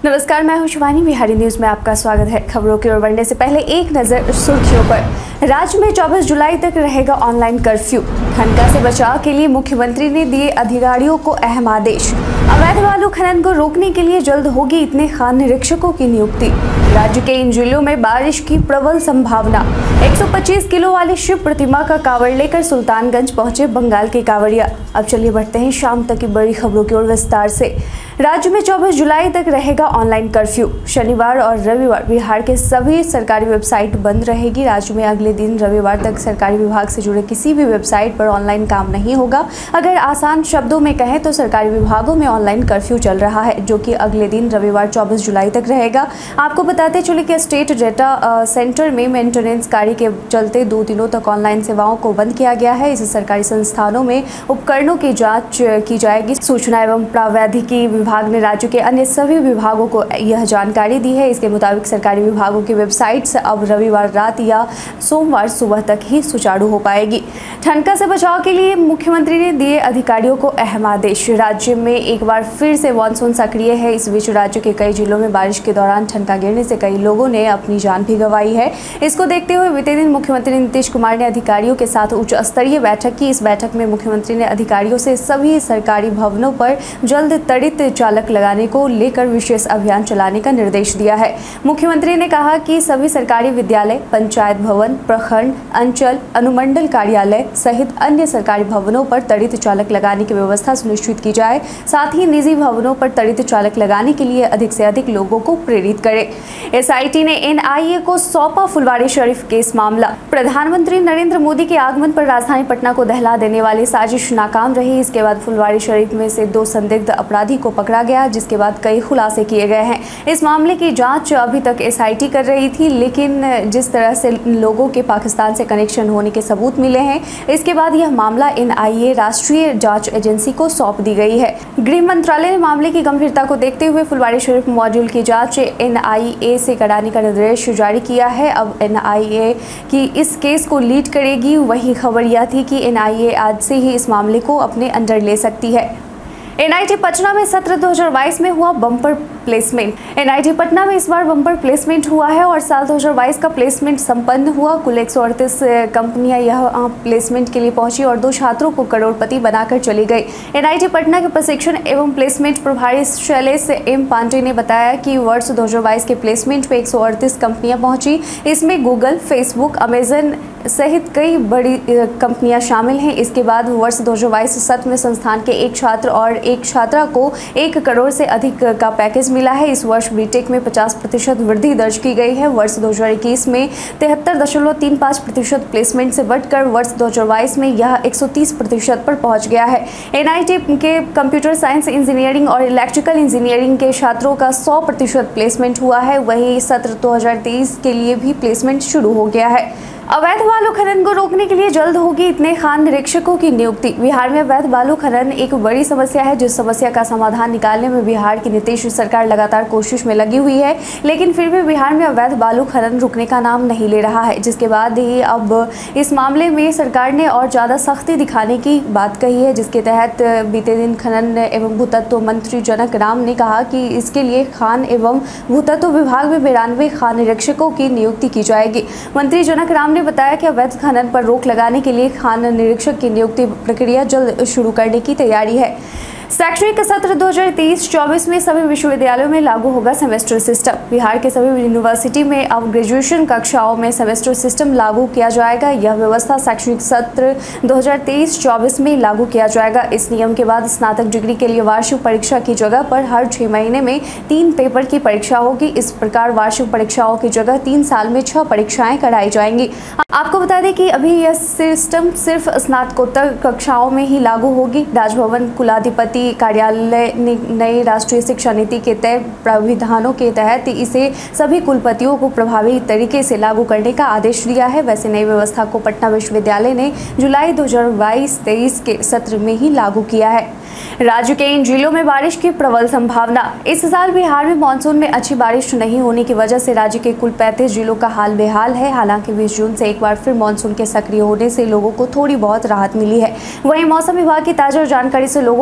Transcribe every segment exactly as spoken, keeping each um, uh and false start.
नमस्कार, मैं हूं शिवानी। बिहारी न्यूज में आपका स्वागत है। खबरों की ओर बढ़ने से पहले एक नजर सुर्खियों पर। राज्य में चौबीस जुलाई तक रहेगा ऑनलाइन कर्फ्यू। ठनका से बचाव के लिए मुख्यमंत्री ने दिए अधिकारियों को अहम आदेश। अवैध बालू खनन को रोकने के लिए जल्द होगी इतने खान निरीक्षकों की नियुक्ति। राज्य के इन जिलों में बारिश की प्रबल संभावना। एक सौ पच्चीस किलो वाली शिव प्रतिमा का कावड़ लेकर सुल्तानगंज पहुंचे बंगाल के कावड़िया। अब चलिए बढ़ते हैं शाम तक की बड़ी खबरों की ओर विस्तार से। राज्य में चौबीस जुलाई तक रहेगा ऑनलाइन कर्फ्यू। शनिवार और रविवार बिहार के सभी सरकारी वेबसाइट बंद रहेगी। राज्य में अगले दिन रविवार तक सरकारी विभाग से जुड़े किसी भी वेबसाइट पर ऑनलाइन काम नहीं होगा। अगर आसान शब्दों में कहें तो सरकारी विभागों में ऑनलाइन कर्फ्यू चल रहा है, जो कि अगले दिन रविवार चौबीस जुलाई तक रहेगा। आपको बताते चले कि स्टेट डेटा सेंटर में मेंटेनेंस कार्य के चलते दो दिनों तक ऑनलाइन सेवाओं को बंद किया गया है। इस सरकारी संस्थानों में उपकरणों की जाँच की जाएगी। सूचना एवं प्रावैधिकी विभाग ने राज्य के अन्य सभी विभागों को यह जानकारी दी है। इसके मुताबिक सरकारी विभागों की वेबसाइट्स अब रविवार रात या सोमवार सुबह तक ही सुचारू हो पाएगी। ठनका से बचाव के लिए मुख्यमंत्री ने दिए अधिकारियों को अहम आदेश। राज्य में एक बार फिर से मानसून सक्रिय है। इस बीच राज्य के कई जिलों में बारिश के दौरान ठनका गिरने से कई लोगों ने अपनी जान भी गंवाई है। इसको देखते हुए बीते दिन मुख्यमंत्री नीतीश कुमार ने अधिकारियों के साथ उच्च स्तरीय बैठक की। इस बैठक में मुख्यमंत्री ने अधिकारियों से सभी सरकारी भवनों पर जल्द त्वरित चालक लगाने को लेकर विशेष अभियान चलाने का निर्देश दिया है। मुख्यमंत्री ने कहा कि सभी सरकारी विद्यालय, पंचायत भवन, प्रखंड, अंचल, अनुमंडल कार्यालय सहित अन्य सरकारी भवनों पर त्वरित चालक लगाने की व्यवस्था सुनिश्चित की जाए। साथ ही निजी भवनों पर त्वरित चालक लगाने के लिए अधिक से अधिक लोगों को प्रेरित करे। एसआईटी ने एनआईए को सौंपा फुलवारी शरीफ केस मामला। प्रधानमंत्री नरेंद्र मोदी के आगमन पर राजधानी पटना को दहला देने वाली साजिश नाकाम रही। इसके बाद फुलवारी शरीफ में से दो संदिग्ध अपराधी को पकड़ा गया, जिसके बाद कई खुलासे किए गए हैं। इस मामले की जांच अभी तक एसआईटी कर रही थी, लेकिन जिस तरह से लोगों के पाकिस्तान से कनेक्शन होने के सबूत मिले हैं, इसके बाद यह मामला एनआईए राष्ट्रीय जांच एजेंसी को सौंप दी गई है। गृह मंत्रालय ने मामले की गंभीरता को देखते हुए फुलवारी शरीफ मॉड्यूल की जांच एनआईए से कराने का निर्देश जारी किया है। अब एनआईए की इस केस को लीड करेगी। वही खबर यह थी कि एनआईए आज से ही इस मामले को अपने अंडर ले सकती है। एनआईटी पटना में सत्र दो हज़ार बाईस में हुआ बम्पर प्लेसमेंट। एनआईटी पटना में इस बार बम्पर प्लेसमेंट हुआ है और साल दो हज़ार बाईस का प्लेसमेंट संपन्न हुआ। कुल एक सौ अड़तीस कंपनियां यहां प्लेसमेंट के लिए पहुंची और दो छात्रों को करोड़पति बनाकर चली गई। एनआईटी पटना के प्रशिक्षण एवं प्लेसमेंट प्रभारी शैलेश एम पांडे ने बताया कि वर्ष दो हज़ार बाईस के प्लेसमेंट में एक सौ अड़तीस कंपनियां पहुंची। इसमें गूगल, फेसबुक, अमेजन सहित कई बड़ी कंपनियां शामिल हैं। इसके बाद वर्ष दो हज़ार बाईस सत्र में संस्थान के एक छात्र और एक छात्रा को एक करोड़ से अधिक का पैकेज मिला है। इस वर्ष बीटेक में पचास प्रतिशत वृद्धि दर्ज की गई है। वर्ष दो हज़ार इक्कीस में तिहत्तर दशमलव तीन पाँच प्रतिशत प्लेसमेंट से बढ़कर वर्ष दो हज़ार बाईस में यह एक सौ तीस प्रतिशत पर पहुंच गया है। एनआईटी के कंप्यूटर साइंस इंजीनियरिंग और इलेक्ट्रिकल इंजीनियरिंग के छात्रों का सौ प्रतिशत प्लेसमेंट हुआ है। वहीं सत्र दो हज़ार तेईस के लिए भी प्लेसमेंट शुरू हो गया है। अवैध बालू खनन को रोकने के लिए जल्द होगी इतने खान निरीक्षकों की नियुक्ति। बिहार में अवैध बालू खनन एक बड़ी समस्या है, जिस समस्या का समाधान निकालने में बिहार की नीतीश सरकार लगातार कोशिश में लगी हुई है, लेकिन फिर भी बिहार में अवैध बालू खनन रुकने का नाम नहीं ले रहा है। जिसके बाद ही अब इस मामले में सरकार ने और ज़्यादा सख्ती दिखाने की बात कही है, जिसके तहत बीते दिन खनन एवं भूतत्व मंत्री जनक राम ने कहा कि इसके लिए खान एवं भूतत्व विभाग में बिरानवे खान निरीक्षकों की नियुक्ति की जाएगी। मंत्री जनक राम ने बताया कि अवैध खनन पर रोक लगाने के लिए खान निरीक्षक की नियुक्ति प्रक्रिया जल्द शुरू करने की तैयारी है। शैक्षणिक सत्र दो हज़ार तेईस चौबीस में सभी विश्वविद्यालयों में लागू होगा सेमेस्टर सिस्टम। बिहार के सभी यूनिवर्सिटी में अब ग्रेजुएशन कक्षाओं में सेमेस्टर सिस्टम लागू किया जाएगा। यह व्यवस्था शैक्षणिक सत्र दो हज़ार तेईस चौबीस में लागू किया जाएगा। इस नियम के बाद स्नातक डिग्री के लिए वार्षिक परीक्षा की जगह पर हर छह महीने में तीन पेपर की परीक्षा होगी। इस प्रकार वार्षिक परीक्षाओं की जगह तीन साल में छह परीक्षाएं कराई जाएंगी। आपको बता दें कि अभी यह सिस्टम सिर्फ स्नातकोत्तर कक्षाओं में ही लागू होगी। राजभवन कुलाधिपति कार्यालय ने नई राष्ट्रीय शिक्षा नीति के तय प्राविधानों के तहत इसे सभी कुलपतियों को प्रभावी तरीके से लागू करने का आदेश दिया है। वैसे नई व्यवस्था को पटना विश्वविद्यालय ने जुलाई दो हज़ार बाईस तेईस के सत्र में ही लागू किया है। राज्य के इन जिलों में बारिश की प्रबल संभावना। इस साल बिहार में मानसून में अच्छी बारिश नहीं होने की वजह से राज्य के कुल पैंतीस जिलों का हाल बेहाल है। हालांकि बीस जून से एक बार फिर मानसून के सक्रिय होने से लोगों को थोड़ी बहुत राहत मिली है। वहीं मौसम विभाग की ताजा जानकारी से लोगों को काफी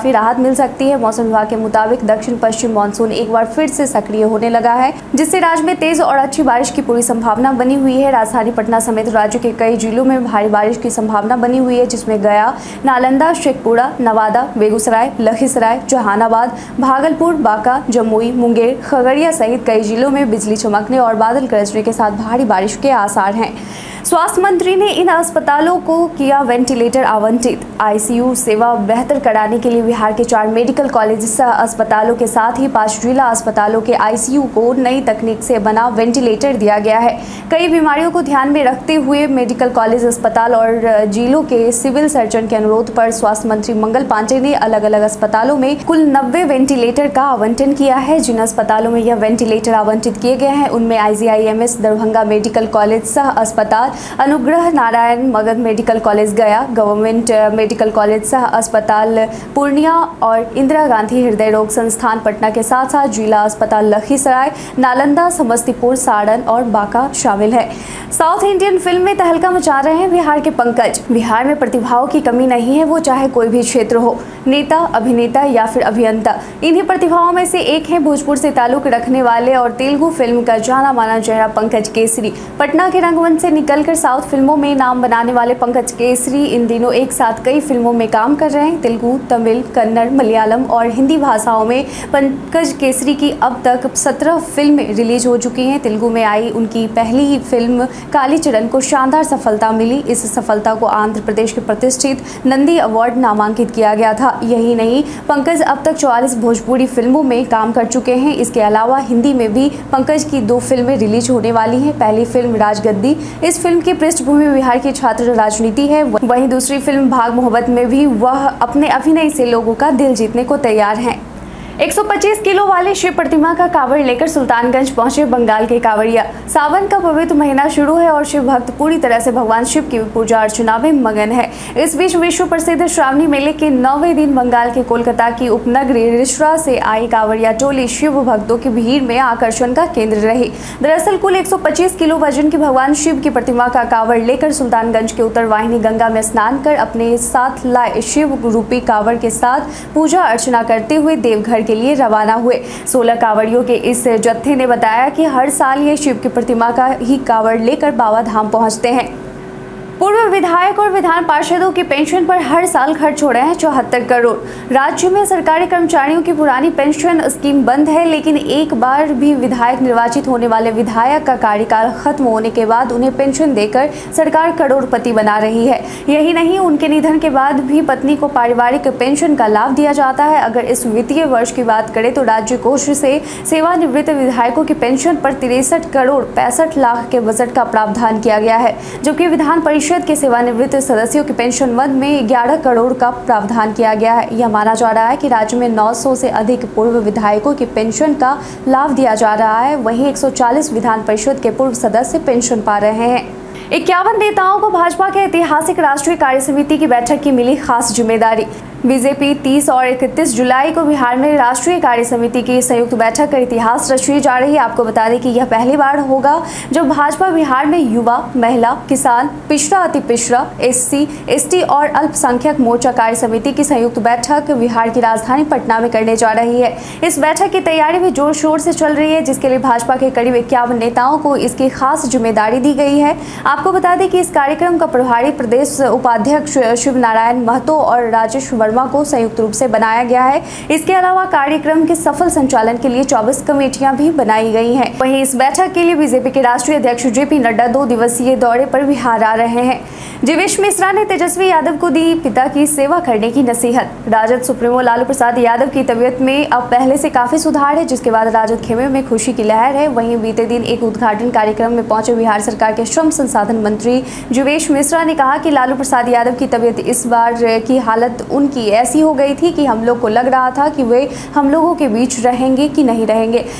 काफी राहत मिल सकती है। मौसम विभाग के मुताबिक दक्षिण पश्चिम मानसून एक बार फिर से सक्रिय होने लगा है, जिससे राज्य में तेज और अच्छी बारिश की पूरी संभावना बनी हुई है। राजधानी पटना समेत राज्य के कई जिलों में भारी बारिश की संभावना बनी हुई है, जिसमें गया, नालंदा, शेखपुरा, नवादा, बेगूसराय, लखीसराय, जहानाबाद, भागलपुर, बांका, जमुई, मुंगेर, खगड़िया सहित कई जिलों में बिजली चमकने और बादल गरजने के साथ भारी बारिश के आसार हैं। स्वास्थ्य मंत्री ने इन अस्पतालों को किया वेंटिलेटर आवंटित। आईसीयू सेवा बेहतर कराने के लिए बिहार के चार मेडिकल कॉलेज सह अस्पतालों के साथ ही पांच जिला अस्पतालों के आईसीयू को नई तकनीक से बना वेंटिलेटर दिया गया है। कई बीमारियों को ध्यान में रखते हुए मेडिकल कॉलेज, अस्पताल और जिलों के सिविल सर्जन के अनुरोध पर स्वास्थ्य मंत्री मंगल पांडेय ने अलग अलग अस्पतालों में कुल नब्बे वेंटिलेटर का आवंटन किया है। जिन अस्पतालों में यह वेंटिलेटर आवंटित किए गए हैं उनमें आईजीआईएमएस दरभंगा मेडिकल कॉलेज सह अस्पताल, Anugrah Narayan Magadh medical college Gaya, government medical college सह अस्पताल पूर्णिया और इंदिरा गांधी हृदय रोग संस्थान पटना के साथ साथ जिला अस्पताल लखीसराय, नालंदा, समस्तीपुर, सारण और बांका शामिल है। साउथ इंडियन फिल्म में तहलका मचा रहे हैं बिहार के पंकज। बिहार में प्रतिभाओं की कमी नहीं है, वो चाहे कोई भी क्षेत्र हो, नेता, अभिनेता या फिर अभियंता। इन्हीं प्रतिभाओं में से एक है भोजपुर से ताल्लुक रखने वाले और तेलुगु फिल्म का जाना माना चेहरा पंकज केसरी। पटना के रंगमंच से निकलकर साउथ फिल्मों में नाम बनाने वाले पंकज केसरी इन दिनों एक साथ कई फिल्मों में काम कर रहे हैं। तेलुगु, तमिल, कन्नड़, मलयालम और हिंदी भाषाओं में पंकज केसरी की अब तक सत्रह फिल्में रिलीज हो चुकी हैं। तेलुगु में आई उनकी पहली ही फिल्म कालीचरण को शानदार सफलता मिली। इस सफलता को आंध्र प्रदेश के प्रतिष्ठित नंदी अवार्ड नामांकित किया गया था। यही नहीं, पंकज अब तक चौवालीस भोजपुरी फिल्मों में काम कर चुके हैं। इसके अलावा हिंदी में भी पंकज की दो फिल्में रिलीज होने वाली हैं। पहली फिल्म राजगद्दी, इस फिल्म की पृष्ठभूमि बिहार की छात्र राजनीति है। वहीं दूसरी फिल्म भाग मोहब्बत में भी वह अपने अभिनय से लोगों का दिल जीतने को तैयार हैं। एक सौ पच्चीस किलो वाली शिव प्रतिमा का कावड़ लेकर सुल्तानगंज पहुंचे बंगाल के कावड़िया। सावन का पवित्र महीना शुरू है और शिव भक्त पूरी तरह से भगवान शिव की पूजा अर्चना में मगन है। इस बीच विश्व प्रसिद्ध श्रावणी मेले के नौवें दिन बंगाल के कोलकाता की उपनगरी रिश्रा से आई कावड़िया टोली शिव भक्तों की भीड़ में आकर्षण का केंद्र रही। दरअसल कुल एक सौ पच्चीस किलो वजन की भगवान शिव की प्रतिमा का कावड़ लेकर सुल्तानगंज के उत्तरवाहिनी गंगा में स्नान कर अपने साथ लाए शिव रूपी कावड़ के साथ पूजा अर्चना करते हुए देवघर के लिए रवाना हुए। सोलह कावड़ियों के इस जत्थे ने बताया कि हर साल ये शिव की प्रतिमा का ही कावड़ लेकर बाबा धाम पहुंचते हैं। पूर्व विधायक और विधान पार्षदों की पेंशन पर हर साल खर्च हो रहे हैं चौहत्तर करोड़। राज्य में सरकारी कर्मचारियों की पुरानी पेंशन स्कीम बंद है, लेकिन एक बार भी विधायक निर्वाचित होने वाले विधायक का कार्यकाल खत्म होने के बाद उन्हें पेंशन देकर सरकार करोड़पति बना रही है। यही नहीं, उनके निधन के बाद भी पत्नी को पारिवारिक पेंशन का लाभ दिया जाता है। अगर इस वित्तीय वर्ष की बात करें तो राज्य कोष से सेवानिवृत्त विधायकों की पेंशन पर तिरसठ करोड़ पैंसठ लाख के बजट का प्रावधान किया गया है, जबकि विधान परिषद के सेवानिवृत्त सदस्यों की पेंशन मद में ग्यारह करोड़ का प्रावधान किया गया है। यह माना जा रहा है कि राज्य में नौ सौ से अधिक पूर्व विधायकों की पेंशन का लाभ दिया जा रहा है। वहीं एक सौ चालीस विधान परिषद के पूर्व सदस्य पेंशन पा रहे हैं। इक्यावन नेताओं को भाजपा के ऐतिहासिक राष्ट्रीय कार्य समिति की बैठक की मिली खास जिम्मेदारी। बीजेपी तीस और इकतीस जुलाई को बिहार में राष्ट्रीय कार्य समिति की संयुक्त बैठक का इतिहास रची जा रही है। आपको बता दें कि यह पहली बार होगा जब भाजपा बिहार में युवा, महिला, किसान, पिछड़ा, अति पिछड़ा, एससी, एसटी और अल्पसंख्यक मोर्चा कार्य समिति की संयुक्त बैठक बिहार की राजधानी पटना में करने जा रही है। इस बैठक की तैयारी भी जोर शोर से चल रही है, जिसके लिए भाजपा के करीब इक्यावन नेताओं को इसकी खास जिम्मेदारी दी गई है। आपको बता दें कि इस कार्यक्रम का प्रभारी प्रदेश उपाध्यक्ष शिव नारायण महतो और राजेश को संयुक्त रूप से बनाया गया है। इसके अलावा कार्यक्रम के सफल संचालन के लिए चौबीस कमेटियां भी बनाई गई हैं। वहीं इस बैठक के लिए बीजेपी के राष्ट्रीय अध्यक्ष जेपी नड्डा दो दिवसीय दौरे पर बिहार आ रहे हैं। जीवेश मिश्रा ने तेजस्वी यादव को दी पिता की सेवा करने की नसीहत। राजद सुप्रीमो लालू प्रसाद यादव की तबीयत में अब पहले से काफी सुधार है, जिसके बाद राजद खेमे में खुशी की लहर है। वहीं बीते दिन एक उद्घाटन कार्यक्रम में पहुंचे बिहार सरकार के श्रम संसाधन मंत्री जीवेश मिश्रा ने कहा कि लालू प्रसाद यादव की तबीयत इस बार की हालत उनकी ऐसी हो गई थी कि हम लोग को लग रहा था कि वे हम लोगों के बीच रहेंगे कि नहीं रहेंगे,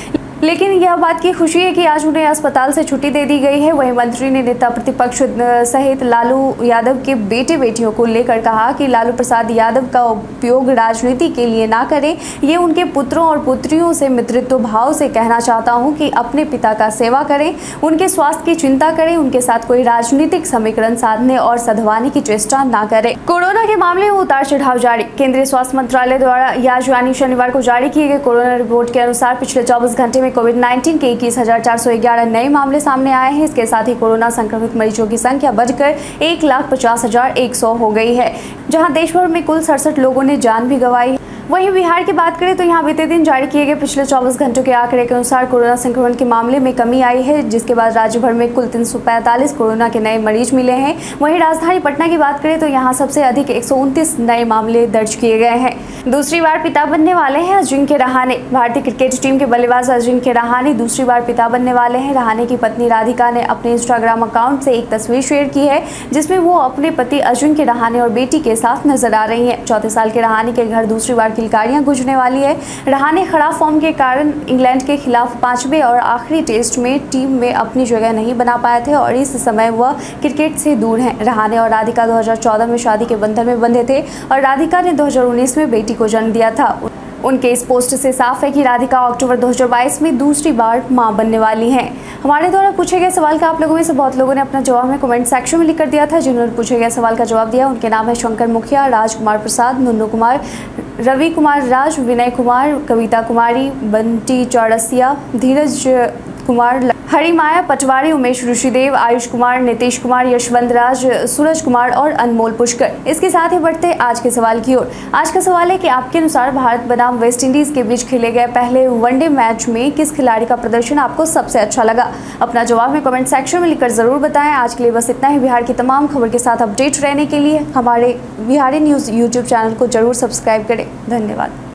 लेकिन यह बात की खुशी है कि आज उन्हें अस्पताल से छुट्टी दे दी गई है। वहीं मंत्री ने नेता प्रतिपक्ष सहित लालू यादव के बेटे बेटियों को लेकर कहा कि लालू प्रसाद यादव का उपयोग राजनीति के लिए ना करें। ये उनके पुत्रों और पुत्रियों से मित्रत्व भाव से कहना चाहता हूं कि अपने पिता का सेवा करें, उनके स्वास्थ्य की चिंता करें, उनके साथ कोई राजनीतिक समीकरण साधने और सधवाने की चेष्टा न करें। कोरोना के मामले में उतार चढ़ाव जारी। केंद्रीय स्वास्थ्य मंत्रालय द्वारा आज यानी शनिवार को जारी किए गए कोरोना रिपोर्ट के अनुसार पिछले चौबीस घंटे में कोविड नाइन्टीन के इक्कीस हजार चार सौ ग्यारह नए मामले सामने आए हैं। इसके साथ ही कोरोना संक्रमित मरीजों की संख्या बढ़कर एक लाख पचास हजार एक सौ हो गई है, जहां देश भर में कुल सड़सठ लोगों ने जान भी गंवाई। वहीं बिहार की बात करें तो यहां बीते दिन जारी किए गए पिछले चौबीस घंटों के आंकड़े के अनुसार कोरोना संक्रमण के मामले में कमी आई है, जिसके बाद राज्य भर में कुल तीन सौ पैंतालीस कोरोना के नए मरीज मिले हैं। वहीं राजधानी पटना की बात करें तो यहां सबसे अधिक एक सौ उनतीस नए मामले दर्ज किए गए हैं। दूसरी बार पिता बनने वाले हैं अजिंक्य रहाणे। भारतीय क्रिकेट टीम के बल्लेबाज अजिंक्य रहाणे दूसरी बार पिता बनने वाले हैं। रहाणे की पत्नी राधिका ने अपने इंस्टाग्राम अकाउंट से एक तस्वीर शेयर की है, जिसमें वो अपने पति अजिंक्य रहाणे और बेटी के साथ नजर आ रही हैं। चौथे साल के रहाणे के घर दूसरी बार किलकारियां गुजरने वाली है। रहाणे खराब फॉर्म के कारण इंग्लैंड के खिलाफ पांचवें और आखिरी टेस्ट में टीम में अपनी जगह नहीं बना पाए थे और इस समय वह क्रिकेट से दूर हैं। रहाणे और राधिका दो हज़ार चौदह में शादी के बंधन में बंधे थे और राधिका ने दो हज़ार उन्नीस में बेटी को जन्म दिया था। उनके इस पोस्ट से साफ है कि राधिका अक्टूबर दो हज़ार बाईस में दूसरी बार मां बनने वाली हैं। हमारे द्वारा पूछे गए सवाल का आप लोगों में से बहुत लोगों ने अपना जवाब में कमेंट सेक्शन में लिख कर दिया था। जिन्होंने पूछे गए सवाल का जवाब दिया उनके नाम है शंकर मुखिया, राजकुमार प्रसाद, नुन्नू कुमार, रवि कुमार राज, विनय कुमार, कविता कुमारी, बंटी चौरसिया, धीरज कुमार, हरिमाया पटवारी, उमेश ऋषिदेव, आयुष कुमार, नीतीश कुमार, यशवंत राज, सूरज कुमार और अनमोल पुष्कर। इसके साथ ही बढ़ते आज के सवाल की ओर। आज का सवाल है कि आपके अनुसार भारत बनाम वेस्ट इंडीज के बीच खेले गए पहले वनडे मैच में किस खिलाड़ी का प्रदर्शन आपको सबसे अच्छा लगा? अपना जवाब में कमेंट सेक्शन में लिखकर जरूर बताएं। आज के लिए बस इतना ही। बिहार की तमाम खबर के साथ अपडेट रहने के लिए हमारे बिहारी न्यूज़ यूट्यूब चैनल को जरूर सब्सक्राइब करें। धन्यवाद।